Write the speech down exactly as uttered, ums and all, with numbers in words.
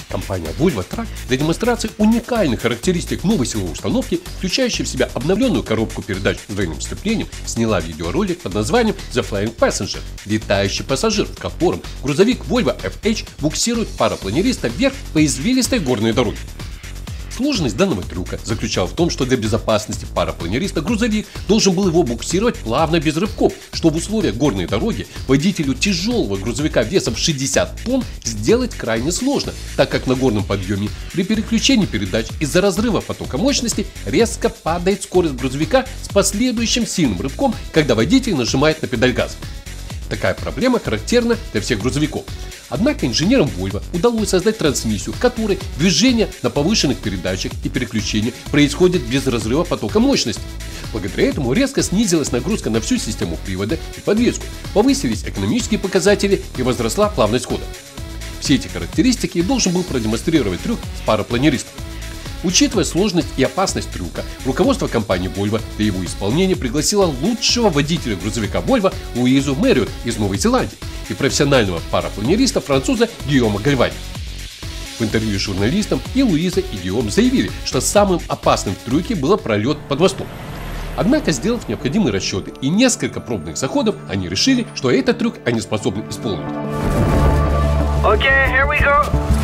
Компания Volvo Trucks для демонстрации уникальных характеристик новой силовой установки, включающей в себя обновленную коробку передач с двойным сцеплением, сняла видеоролик под названием The Flying Passenger – летающий пассажир, в котором грузовик Volvo эф эйч буксирует парапланериста вверх по извилистой горной дороге. Сложность данного трюка заключалась в том, что для безопасности парапланериста грузовик должен был его буксировать плавно без рывков, что в условиях горной дороги водителю тяжелого грузовика весом шестьдесят тонн сделать крайне сложно, так как на горном подъеме при переключении передач из-за разрыва потока мощности резко падает скорость грузовика с последующим сильным рывком, когда водитель нажимает на педаль газа. Такая проблема характерна для всех грузовиков. Однако инженерам Volvo удалось создать трансмиссию, в которой движение на повышенных передачах и переключение происходит без разрыва потока мощности. Благодаря этому резко снизилась нагрузка на всю систему привода и подвеску, повысились экономические показатели и возросла плавность хода. Все эти характеристики должен был продемонстрировать трюк с парапланеристом. Учитывая сложность и опасность трюка, руководство компании Volvo для его исполнения пригласило лучшего водителя грузовика Volvo Луизу Мэриот из Новой Зеландии и профессионального парапланериста француза Гийома Гальвани. В интервью с журналистом и Луиза, и Гийом заявили, что самым опасным в трюке было пролет под мостом. Однако, сделав необходимые расчеты и несколько пробных заходов, они решили, что этот трюк они способны исполнить. Okay, here we go.